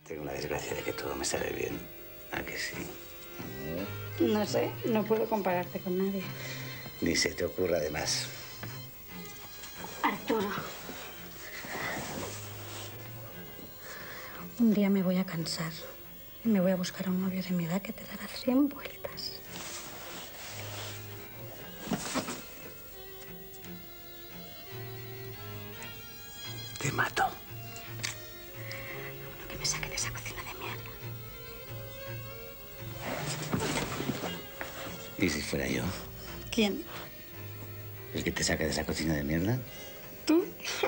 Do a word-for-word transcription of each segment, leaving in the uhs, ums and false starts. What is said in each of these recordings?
Tengo la desgracia de que todo me sale bien. ¿A que sí? No sé, no puedo compararte con nadie. Ni se te ocurra además. Arturo. Un día me voy a cansar y me voy a buscar a un novio de mi edad que te dará cien vueltas. Te mato. Uno que me saque de esa cocina de mierda. ¿Y si fuera yo? ¿Quién? ¿El que te saca de esa cocina de mierda? ¿Tú?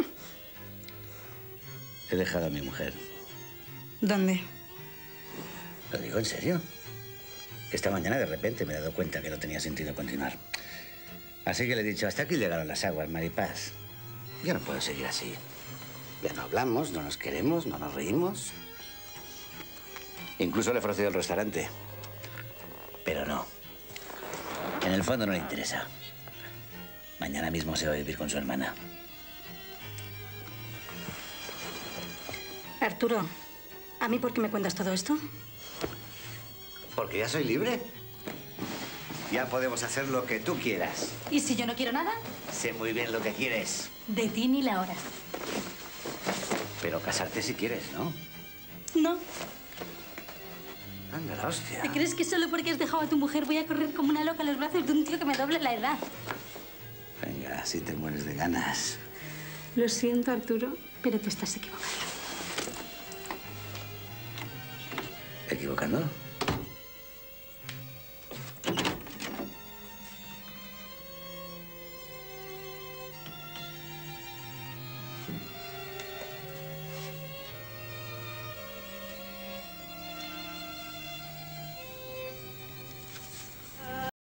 He dejado a mi mujer. ¿Dónde? Lo digo en serio. Esta mañana de repente me he dado cuenta que no tenía sentido continuar. Así que le he dicho, hasta aquí llegaron las aguas, Maripaz. Ya no puedo seguir así. Ya no hablamos, no nos queremos, no nos reímos. Incluso le he ofrecido el restaurante. Pero no. En el fondo no le interesa. Mañana mismo se va a vivir con su hermana. Arturo, ¿a mí por qué me cuentas todo esto? Porque ya soy libre. Ya podemos hacer lo que tú quieras. ¿Y si yo no quiero nada? Sé muy bien lo que quieres. De ti ni la hora. Pero casarte si quieres, ¿no? No. Anda, la hostia. ¿Te crees que solo porque has dejado a tu mujer voy a correr como una loca a los brazos de un tío que me doble la edad? Venga, si te mueres de ganas. Lo siento, Arturo, pero te estás equivocando. ¿Equivocando?